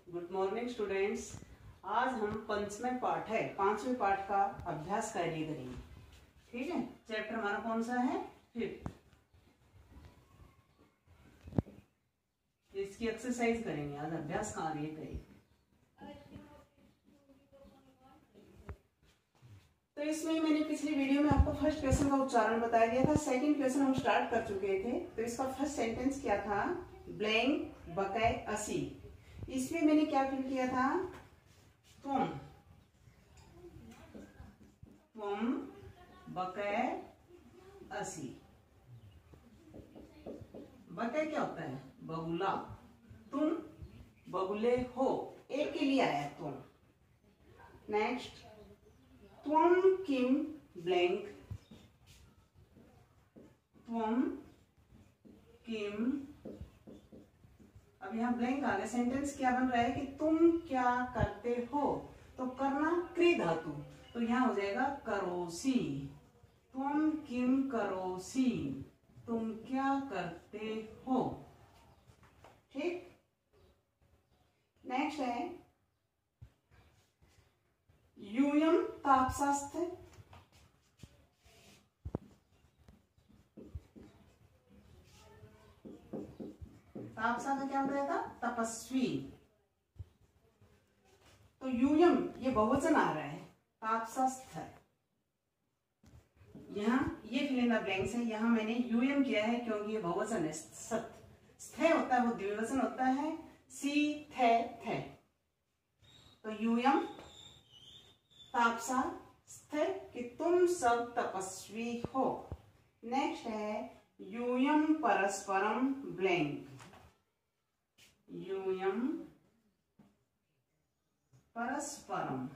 Good morning students. आज हम पंचवें पाठ है, पांचवें पाठ का अभ्यास कार्य करेंगे। ठीक है, चैप्टर हमारा कौन सा है? 5th। इसकी एक्सरसाइज करेंगे आज, अभ्यास कार्य करेंगे। तो इसमें मैंने पिछली वीडियो में आपको फर्स्ट क्वेश्चन का उच्चारण बताया गया था, सेकंड क्वेश्चन हम स्टार्ट कर चुके थे। तो इसका फर्स्ट सेंटेंस क्या था? ब्लैंक बकै असी। इसमें मैंने क्या फिल किया था? तुम बकै असी। बकै क्या होता है? बगुला। तुम बगुले हो, एक के लिए आया तुम। नेक्स्ट, त्वम किम ब्लैंक। त्वम किम, अब यहाँ ब्लैंक आ गया। सेंटेंस क्या बन रहा है कि तुम क्या करते हो? तो करना क्री धातु, तो यहाँ हो जाएगा करोसी। त्वम किम करोसी, तुम क्या करते हो। ठीक। नेक्स्ट है यूयम तापसास्थ। तापसा का क्या हो जाएगा? तपस्वी। तो यूयम ये बहुवचन आ रहा है, तापसास्थ। यहाँ ये फिल इन द ब्लैंक्स है। यहाँ मैंने यूयम किया है क्योंकि ये बहुवचन है। सत स्थे होता है वो द्विवचन होता है, सी थे। तो यूयम तापसा स्थे कि तुम सब तपस्वी हो। नेक्स्ट है यूयम परस्परम ब्लैंक। यूयम परस्परम,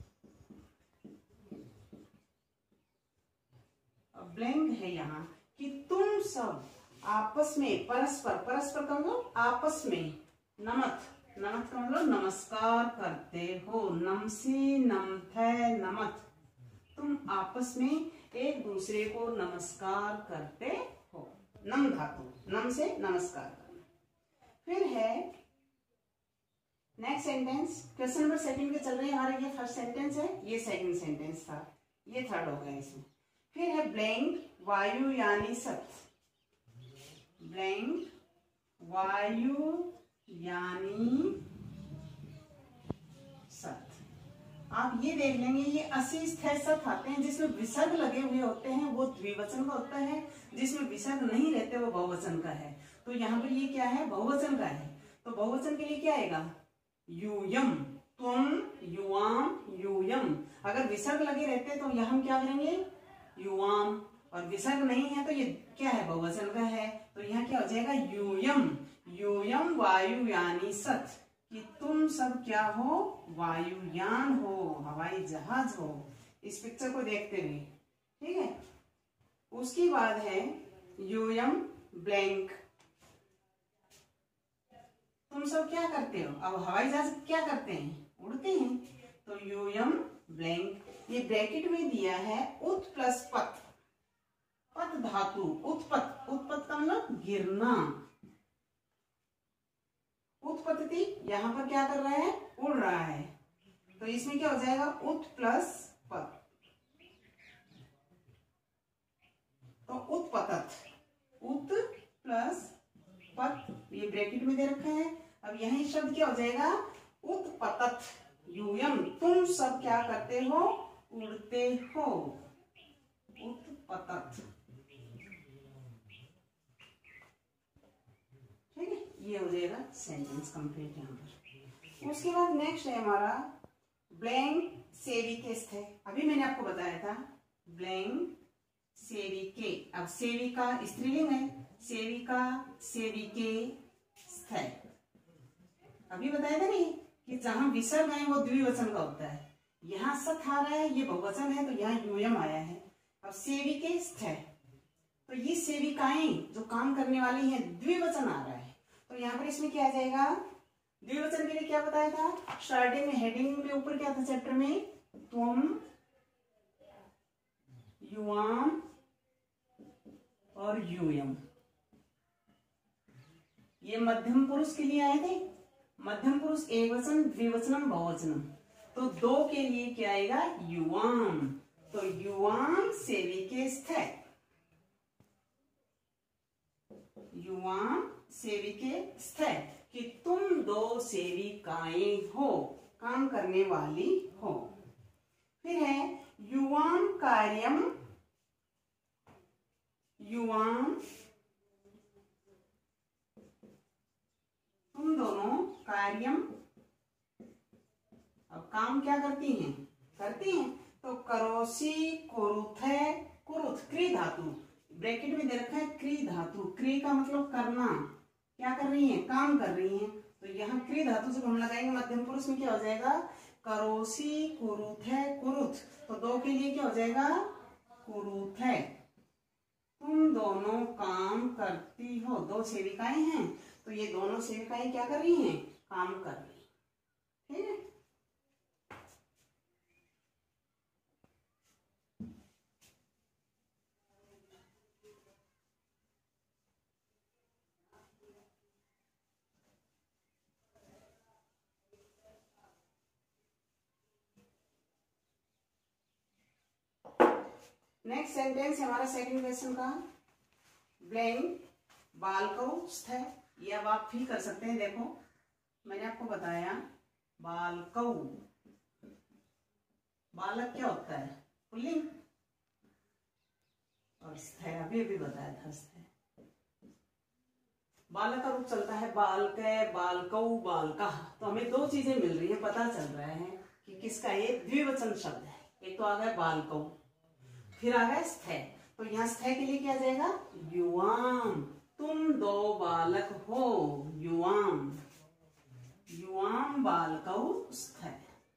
ब्लैंक है यहाँ कि तुम सब आपस में, परस्पर का मतलब आपस में, नमत का मतलब नमस्कार करते हो। नमसी नमथे नमत, तुम आपस में एक दूसरे को नमस्कार करते हो। नम धातु, नम से नमस्कार करना। फिर है next sentence, question number second के चल रहे हैं हमारे। ये फर्स्ट सेंटेंस है, ये सेकंड सेंटेंस था, ये थर्ड हो गया इसमें। फिर है ब्लैंक वायु यानी सत। ब्लैंक वायु यानी सत। आप ये देख लेंगे, ये असी स्थे सत आते हैं जिसमें विसर्ग लगे हुए होते हैं वो द्विवचन का होता है, जिसमें विसर्ग नहीं रहते वो बहुवचन का है। तो यहाँ पर ये क्या है? बहुवचन का है। तो बहुवचन के लिए क्या आएगा? यूयम, तुम, युवाम, यूयम। अगर विसर्ग लगे रहते तो यहाँ हम क्या करेंगे? युवाम। और विसर्ग नहीं है तो ये क्या है? बहुवचन का है। तो यहाँ क्या हो जाएगा? यूयम। यूयम वायु यानी सत, कि तुम सब क्या हो? वायुयान हो, हवाई जहाज हो। इस पिक्चर को देखते हुए, ठीक है। उसके बाद है यूयम ब्लैंक, तुम सब क्या करते हो? अब हवाई जहाज क्या करते हैं? उड़ते हैं। तो यूयम ब्लैंक, ये ब्रैकेट में दिया है उत प्लस पत। पत धातु, उत्पत का मतलब गिरना। उत्पत्ति यहां पर क्या कर रहा है? उड़ रहा है। तो इसमें क्या हो जाएगा? उत प्लस पत, तो उत्पतत। उत प्लस पत, ये ब्रैकेट में दे रखा है। अब यही शब्द क्या हो जाएगा? उत्पतत। यूयम, तुम सब क्या करते हो? उड़ते हो। उत्पतत। ठीक है, ये हो जाएगा सेंटेंस कंप्लीट यहाँ पर। उसके बाद नेक्स्ट है हमारा ब्लैंक सेविके स्थे। अभी मैंने आपको बताया था ब्लैंक सेविके। अब सेविका स्त्रीलिंग है, सेविका सेविके स्थे। अभी बताया था नहीं कि जहां विसर्ग है वो द्विवचन का होता है। यहाँ सत आ रहा है, ये बहुवचन है, तो यहाँ यूयम आया है। अब सेविके स्थे, तो ये सेविकाएं जो काम करने वाली हैं, द्विवचन आ रहा है। तो यहाँ पर इसमें क्या आ जाएगा? द्विवचन के लिए क्या बताया था? स्टार्टिंग में हेडिंग में ऊपर क्या था चैप्टर में? तुम, युवाम और यूयम। ये मध्यम पुरुष के लिए आए थे, मध्यम पुरुष एकवचन, द्विवचनम, बहुवचनम। तो दो के लिए क्या आएगा? युवाम। तो युवाम सेविके स्थे, युवाम सेविके स्थे, कि तुम दो सेविकाएं हो, काम करने वाली हो। फिर है युवाम कार्यम, युवाम तुम दोनों कार्यम, अब काम क्या करती हैं? करती हैं। तो करोसी कुरुथे, कुरुथ क्री धातु, ब्रैकेट में दे रखा है क्री धातु। क्री का मतलब करना, क्या कर रही है? काम कर रही है। तो यहाँ क्री धातु जब हम लगाएंगे मध्यम पुरुष में क्या हो जाएगा? करोसी कुरुथे कुरुथ। तो दो के लिए क्या हो जाएगा? कुरुथे। तुम दोनों काम करती हो, दो सेविकाएं हैं, तो ये दोनों सेविकाएं क्या कर रही हैं? काम कर रही। ठीक है। नेक्स्ट सेंटेंस हमारा सेकंड क्वेश्चन का, ब्लैंक बालकौ स्थे। ये अब आप फील कर सकते हैं। देखो मैंने आपको बताया बालकौ, बालक क्या होता है? पुल्लिंग। और स्थे अभी अभी बताया था, स्थे बालक का रूप चलता है बालकै, बालकौ, बालका। तो हमें दो चीजें मिल रही है, पता चल रहा है कि किसका ये द्विवचन शब्द है। एक तो आ गया बालकौ, फिर आ गया स्थे। तो यहाँ स्थे के लिए क्या आ जाएगा? युवाम, तुम दो बालक हो, युवाम, युवाम बालकौ स्थे,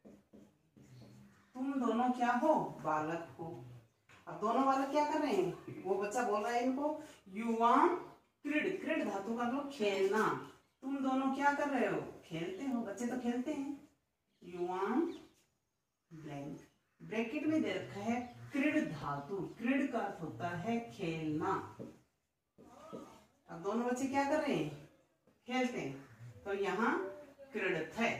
तुम दोनों क्या हो? बालक हो। अब दोनों बालक क्या कर रहे हैं? वो बच्चा बोल रहा है इनको युवाम क्रीड, क्रीड धातु का मतलब खेलना। तुम दोनों क्या कर रहे हो? खेलते हो। बच्चे तो खेलते हैं। युवाम ब्लैंक, ब्रैकेट में दे रखा है क्रीड धातु। क्रीड का अर्थ होता है खेलना। अब दोनों बच्चे क्या कर रहे हैं? खेलते हैं। तो यहाँ क्रीडथ है।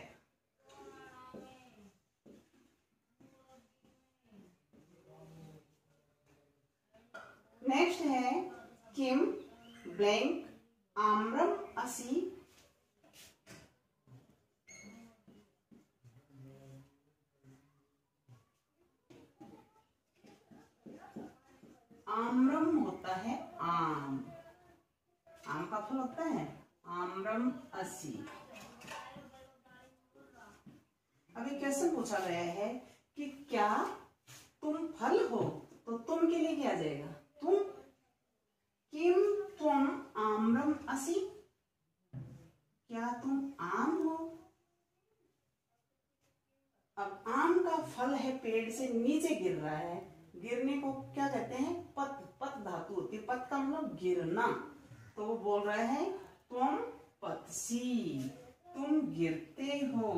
नेक्स्ट है किम ब्लैंक आम्रम असि, आम्रम होता है आम, आम का फल होता है आम्रम असि। अभी क्वेश्चन पूछा गया है कि क्या तुम फल हो? तो तुम के लिए क्या आ जाएगा? तुम। किम त्वम आम्रम असि, क्या तुम आम हो? अब आम का फल है, पेड़ से नीचे गिर रहा है, गिरने को क्या कहते हैं? पत, पत धातु होती है। पत का मतलब गिरना। तो वो बोल रहा है तुम पतसी, तुम गिरते हो।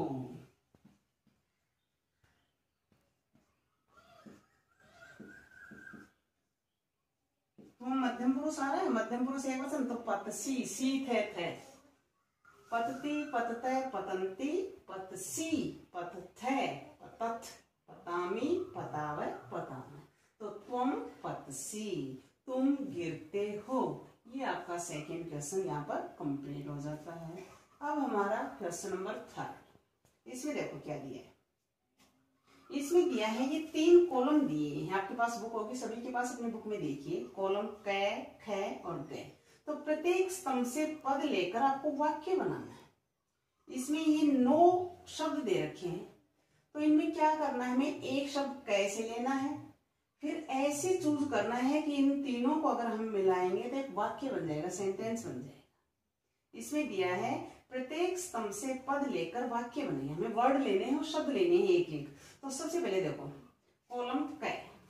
तुम मध्यम पुरुष आ रहा है, मध्यम पुरुष एक वचन, तो पतसी, सी थे, पतती, पतते, पतंती, पतसी, पतथे, पतथ, पतामी, पतावे, पतामे। तो तुम पतसी, तुम गिरते हो। ये आपका सेकंड क्वेश्चन यहाँ पर कंप्लीट हो जाता है। अब हमारा क्वेश्चन नंबर थर्ड, इसमें देखो क्या दिया है। इसमें दिया है ये 3 कॉलम दिए हैं, आपके पास बुक होगी, सभी के पास अपनी बुक में देखिए कॉलम कै, ख और ग। तो प्रत्येक स्तंभ से पद लेकर आपको वाक्य बनाना है। इसमें ये 9 शब्द दे रखे हैं। तो इनमें क्या करना है? हमें एक शब्द कैसे लेना है, फिर ऐसे चूज करना है कि इन तीनों को अगर हम मिलाएंगे तो एक वाक्य बन जाएगा, सेंटेंस बन जाएगा। इसमें दिया है प्रत्येक स्तंभ से पद लेकर वाक्य बनेंगे। हमें वर्ड लेने हैं और शब्द लेने हैं एक एक। तो सबसे पहले देखो कॉलम कै,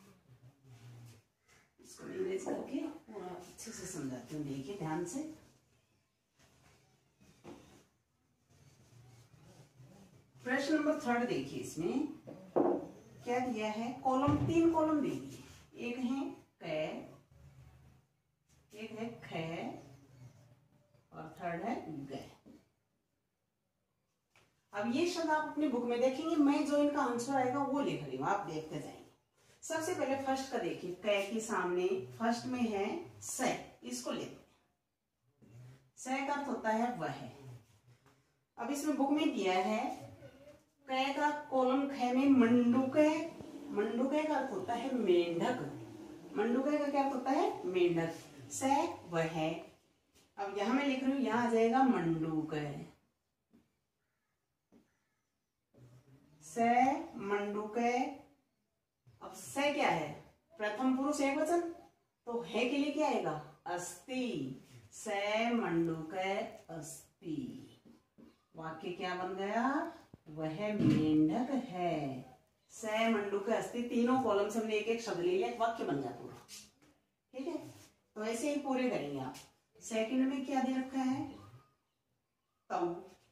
इसको इरेज करके पूरा अच्छे से समझाती हूँ, देखिए ध्यान से। प्रश्न नंबर 3 देखिए, इसमें क्या दिया है? कॉलम 3 कॉलम दे दिए, एक है कै, एक है ख और थर्ड है ग। अब ये शब्द आप अपनी बुक में देखेंगे, मैं जो इनका आंसर आएगा वो लिख रही हूँ, आप देखते जाएंगे। सबसे पहले फर्स्ट का देखिए, क के सामने फर्स्ट में है स, इसको लेते हैं। स का अर्थ होता है वह। अब इसमें बुक में दिया है क का कॉलम ख में मंडूकय, मंडूकय का अर्थ होता है मेंढक, मंडूकय का क्या अर्थ होता है मेंढक, स वह। अब यहां मैं लिख रही हूं, यहां आ जाएगा मंडूकय, स मंडूकय। अब स क्या है, प्रथम पुरुष एक वचन, तो है के लिए क्या आएगा अस्ति, स मंडूकय अस्ति। वाक्य क्या बन गया, वह मेंढक है, स मंडूकय अस्ति। तीनों कॉलम से हमने एक एक शब्द ले लिया, वाक्य बन गया पूरा। ठीक है, तो ऐसे ही पूरे करेंगे आप। सेकंड में क्या दे रखा है, तऊ।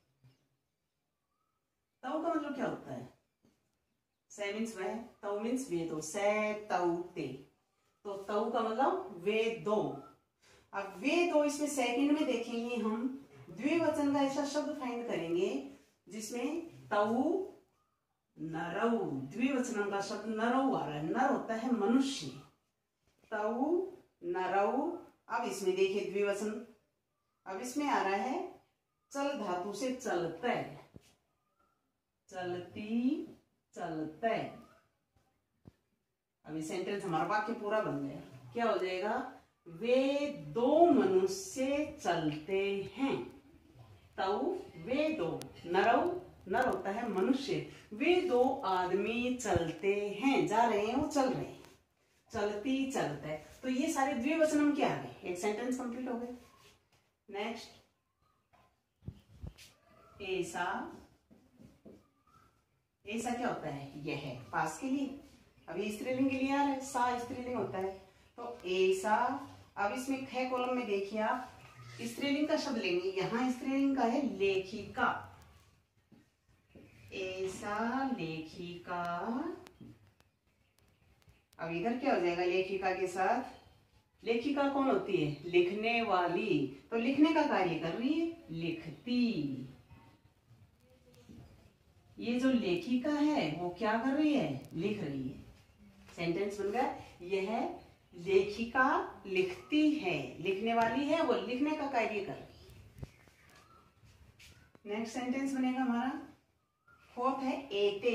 तऊ का मतलब क्या होता है, से मीन्स वह, तऊ मीन्स वे दो, से तऊ ते, तो तऊ का मतलब वे दो। अब वे दो, इसमें सेकंड में देखेंगे हम द्विवचन का ऐसा शब्द फाइंड करेंगे जिसमें तऊ नरऊ, द्विवचन का शब्द नरऊ आ रहा है, नर होता है मनुष्य, तऊ नरऊ। अब इसमें देखिए द्विवचन, अब इसमें आ रहा है चल धातु से चलते, चलती चलते। अभी सेंटेंस हमारा वाक्य पूरा बन गया, क्या हो जाएगा, वे दो मनुष्य चलते हैं, तऊ वे दो, नरऊ नर होता है मनुष्य, वे दो आदमी चलते हैं, जा रहे हैं वो चल रहे हैं, चलती चलते। तो ये सारे द्विवचन हम क्या आ गए, एक सेंटेंस कंप्लीट हो गए। नेक्स्ट, ऐसा, ऐसा क्या होता है, यह पास के लिए, अभी स्त्रीलिंग के लिए आ रहा है, सा स्त्रीलिंग होता है, तो ऐसा। अब इसमें ख कॉलम में देखिए आप स्त्रीलिंग का शब्द लेंगे, यहां स्त्रीलिंग का है लेखिका, ऐसा लेखिका। अब इधर क्या हो जाएगा लेखिका के साथ, लेखिका कौन होती है, लिखने वाली, तो लिखने का कार्य कर रही है, लिखती। ये जो लेखिका है वो क्या कर रही है, लिख रही है। सेंटेंस बन गया, यह लेखिका लिखती है, लिखने वाली है, वो लिखने का कार्य कर रही है। नेक्स्ट सेंटेंस बनेगा हमारा, फोर्थ है एते,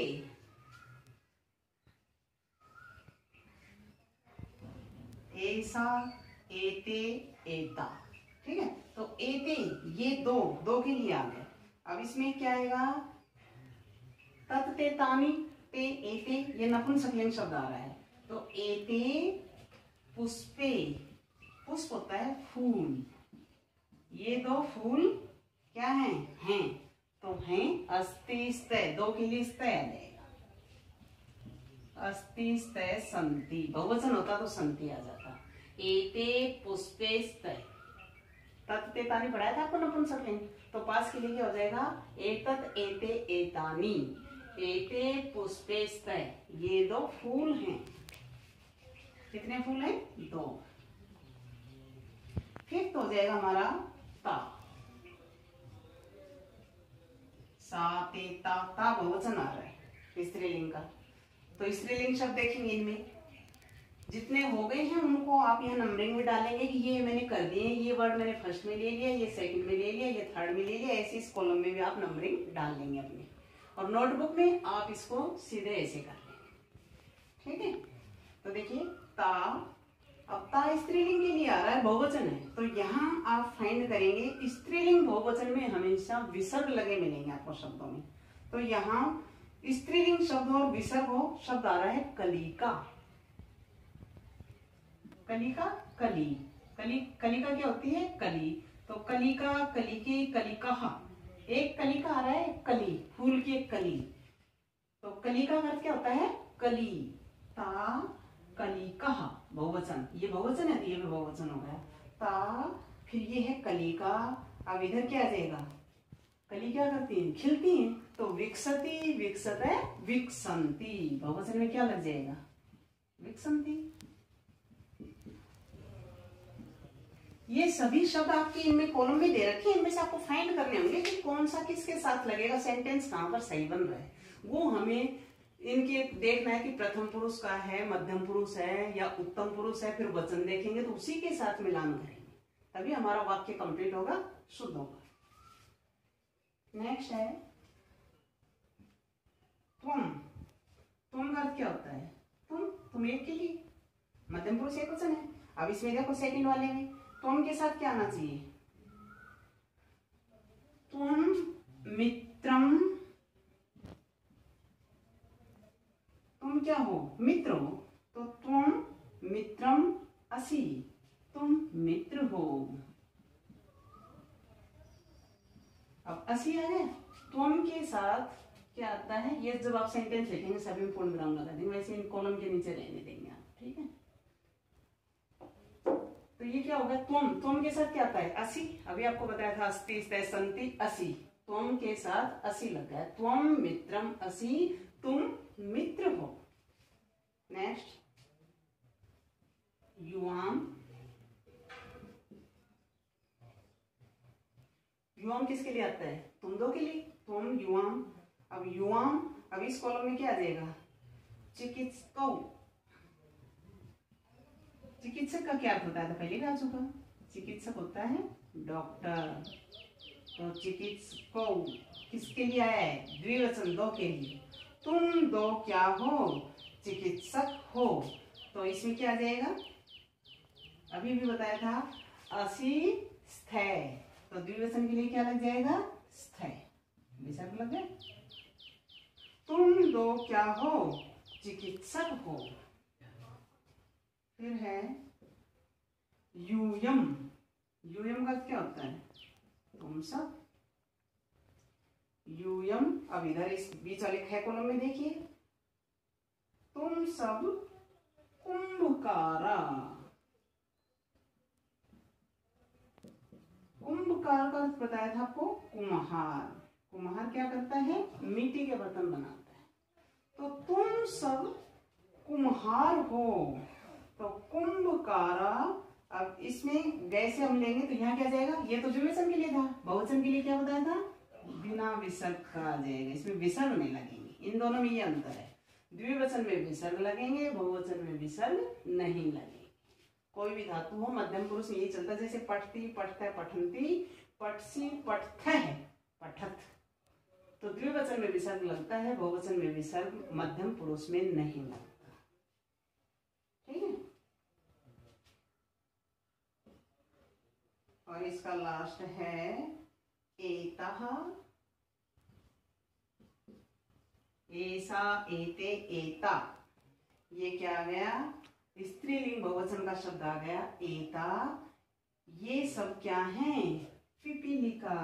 ऐसा, एते, एता। ठीक है, तो एते ये दो, दो के लिए आ गए। अब इसमें क्या आएगा, तत् ते तानि ते एते, ये नपुंसकलिंग शब्द आ रहा है, तो एते पुष्पे, पुष्प होता है फूल, ये दो फूल क्या हैं, तो हैं अस्ति स्तय, दो के लिए स्तय आ जाएगा, अस्ति स्तय संति, बहुवचन होता तो संति आ जाता। एते पुष्पे स्तय, तत् ते तानि पढ़ाया था आपको नपुंसकलिंग, तो पास के लिए क्या हो जाएगा, एतत् एते एतानि, एते पुष्पे स्तय, ये दो फूल हैं, कितने फूल हैं, दो। फिफ्थ हो जाएगा हमारा ता, सा ते ता, ता बहुवचन आ रहा है स्त्रीलिंग का, तो स्त्रीलिंग शब्द देखेंगे, इनमें जितने हो गए हैं उनको आप यहाँ नंबरिंग में डालेंगे कि ये मैंने कर दिए, ये वर्ड मैंने फर्स्ट में ले लिया, ये सेकंड में ले लिया, ये थर्ड में ले लिया, ऐसे इस कॉलम में भी आप नंबरिंग डाल लेंगे अपने, और नोटबुक में आप इसको सीधे ऐसे कर लेंगे। ठीक है, तो देखिए ता, अब ता स्त्रीलिंग के लिए आ रहा है, बहुवचन है, तो यहाँ आप फाइंड करेंगे स्त्रीलिंग बहुवचन में हमेशा विसर्ग लगे मिलेंगे आपको शब्दों में, तो यहाँ स्त्रीलिंग शब्द और विसर्ग हो शब्द आ रहा है कलिका, कलिका, कली, कली, कलिका क्या होती है, कली, तो कलिका, कलिके, कलिका, एक कलिका आ रहा है, कली, फूल की एक कली, तो कलिका का अर्थ क्या होता है, कली, ता कलिका, बहुवचन, ये बहुवचन है, ये भी बहुवचन हो गया, ता, फिर ये है कलिका। अब इधर क्या आ जाएगा, कली क्या करती है, खिलती है, तो विकसती, विकसते, विकसंती, बहुवचन में क्या लग जाएगा, विकसंती। ये सभी शब्द आपके इनमें कॉलम में दे रखे हैं, इनमें से आपको फाइंड करने होंगे कि कौन सा किसके साथ लगेगा, सेंटेंस कहां पर सही बन रहा है। वो हमें इनके देखना है कि प्रथम पुरुष का है, मध्यम पुरुष है या उत्तम पुरुष है, फिर वचन देखेंगे तो उसी के साथ मिलान करेंगे, तभी हमारा वाक्य कंप्लीट होगा, शुद्ध होगा। नेक्स्ट है तुम। तुम का अर्थ क्या होता है? तुम एक के लिए, मध्यम पुरुष एक वचन है। अब इसमें देखो सेकंड वाले में तुम के साथ क्या आना चाहिए? तुम मित्रम, तुम क्या हो? मित्र हो। तो तुम मित्रम असि, तुम मित्र हो। अब असि आ गया। तुम के साथ क्या आता है? ये जब आप सेंटेंस लिखेंगे सभी में पूर्ण विराम लगा देंगे, वैसे इन कॉलम के नीचे रहने देंगे आप, ठीक है। तो ये क्या होगा? तुम के साथ क्या आता है? असि। अभी आपको बताया था अस्ति स्ते संति असि, तुम के साथ असि लगा है। तुम मित्रम असि, तुम मित्र हो। नेक्स्ट युवाम। युवाम किसके लिए आता है? तुम दो के लिए, तुम युवाम। अब युवाम, अब इस कॉलम में क्या आ जाएगा? चिकित्सक। चिकित्सक का क्या अर्थ होता है? तो पहले भी आ चुका। चिकित्सक होता है डॉक्टर। तो चिकित्सक किसके लिए आया है? द्विवचन, दो के लिए। तुम दो क्या हो? चिकित्सक हो। तो इसमें क्या आ जाएगा? अभी भी बताया था असि स्थय, तो द्विवचन के लिए क्या लग जाएगा? स्थय, विसर्ग लग गया। तुम दो क्या हो? चिकित्सक हो। फिर है यूयम। यूयम का क्या होता है? तुम सब। यूयम, अब इधर इस बीच वाले ख कॉलम में देखिए, तुम सब कुंभकारा। कुंभकार का बताया था आपको कुम्हार। कुम्हार क्या करता है? मिट्टी के बर्तन बनाता है। तो तुम सब कुम्हार हो। तो कुंभकारा, अब इसमें गै से हम लेंगे तो यहाँ क्या जाएगा? ये तो द्विवचन के लिए था, बहुवचन के लिए क्या बताया था? बिना विसर्ग का आ जाएगा, इसमें विसर्ग नहीं लगेंगे। इन दोनों में ये अंतर है, द्विवचन में विसर्ग लगेंगे, बहुवचन में विसर्ग नहीं लगेंगे। कोई भी धातु हो मध्यम पुरुष में यही चलता है, जैसे पठती, पठते, पठंती, पठसी, पठथ है, पठत। तो द्विवचन में विसर्ग लगता है, बहुवचन में विसर्ग मध्यम पुरुष में नहीं लगता, ठीक है। और इसका लास्ट है एतः, ऐसा, एते, एता। ये क्या आ गया? स्त्रीलिंग बहुवचन का शब्द आ गया एता। ये सब क्या है? पिपीलिका।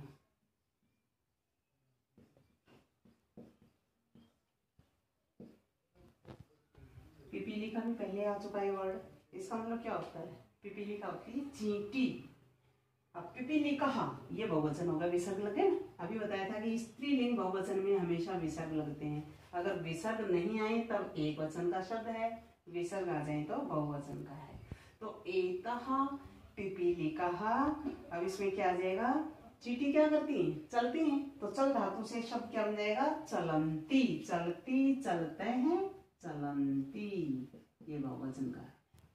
पिपीलिका भी पहले आ चुका है वर्ड। इसका मतलब क्या होता है? पिपीलिका होती है चींटी। अब पिपीलिका, ये बहुवचन होगा, विसर्ग लगे ना। अभी बताया था कि स्त्रीलिंग बहुवचन में हमेशा विसर्ग लगते हैं। अगर विसर्ग नहीं आए तब एक वचन का शब्द है, विसर्ग आ जाए तो बहुवचन का है। तो एतः पिपीलिका। अब इसमें क्या आ जाएगा? चींटी क्या करती है? चलती हैं। तो चल धातु से शब्द क्या बन जाएगा? चलंती। चलती, चलते हैं, चलंती, ये बहुवचन का है।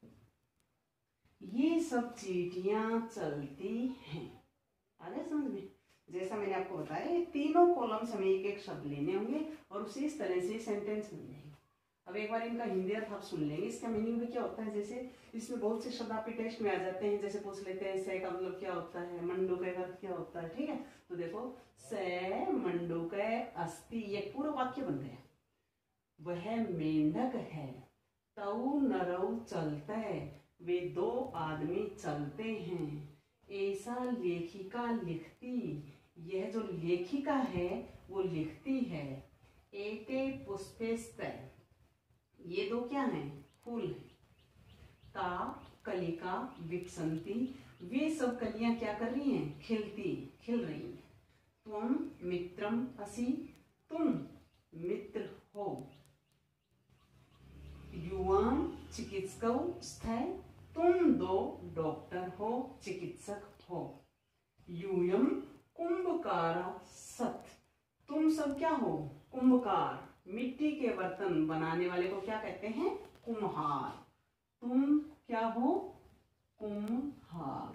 ये सब चींटियां चलती हैं। आ गया समझ में? जैसा मैंने आपको बताया, ये तीनों कॉलम से हमें एक एक शब्द लेने होंगे और उसी इस तरह से सेंटेंस बन जाएंगे। अब एक बार इनका हिंदी अर्थ आप सुन लेंगे। इसका मीनिंग भी क्या होता है? जैसे इसमें बहुत से शब्द आपके टेस्ट में आ जाते हैं, जैसे पूछ लेते हैं से का मतलब क्या होता है, मंडूक का अर्थ क्या होता है, ठीक है। तो देखो, से मंडूक अस्ति, ये पूरा वाक्य बन गया। वह मेंढक है, तऊ नरऊ चलता है, वे दो आदमी चलते हैं, ऐसा लेखिका लिखती, यह जो लेखिका है वो लिखती है, एते पुष्पेस्तय, ये दो क्या हैं? फूल हैं, ता कलिका विकसंती, वे सब कलियां क्या कर रही हैं? खिलती, खिल रही हैं। तुम मित्रम असि, तुम मित्र हो। युवाम चिकित्सकौ स्थय, तुम दो डॉक्टर हो, चिकित्सक हो। यूयम कुंभकार सत, तुम सब क्या हो? कुंभकार। मिट्टी के बर्तन बनाने वाले को क्या कहते हैं? कुम्हार। तुम क्या हो? कुम्हार।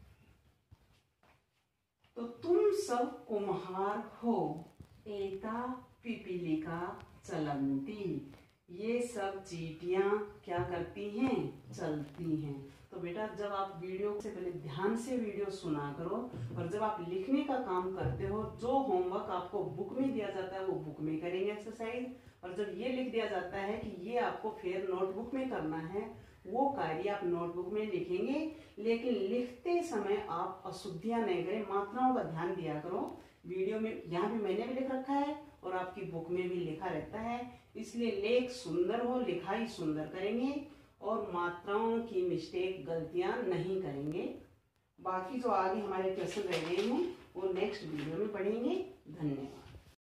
तो तुम सब कुम्हार हो। एता पिपीलिका चलंती, ये सब चींटियां क्या करती हैं? चलती हैं। तो बेटा जब आप वीडियो से पहले ध्यान से वीडियो सुना करो, और जब आप लिखने का काम करते हो, जो होमवर्क आपको बुक में दिया जाता है वो बुक में करेंगे एक्सरसाइज, और जब ये लिख दिया जाता है कि ये आपको फिर नोटबुक में करना है, वो कार्य आप नोटबुक में लिखेंगे। लेकिन लिखते समय आप अशुद्धियां नहीं करें, मात्राओं का ध्यान दिया करो। वीडियो में यहाँ भी मैंने भी लिख रखा है और आपकी बुक में भी लिखा रहता है, इसलिए लेख सुंदर हो, लिखाई सुंदर करेंगे और मात्राओं की मिस्टेक, गलतियां नहीं करेंगे। बाकी जो आगे हमारे क्वेश्चन रह गए हैं वो नेक्स्ट वीडियो में पढ़ेंगे। धन्यवाद।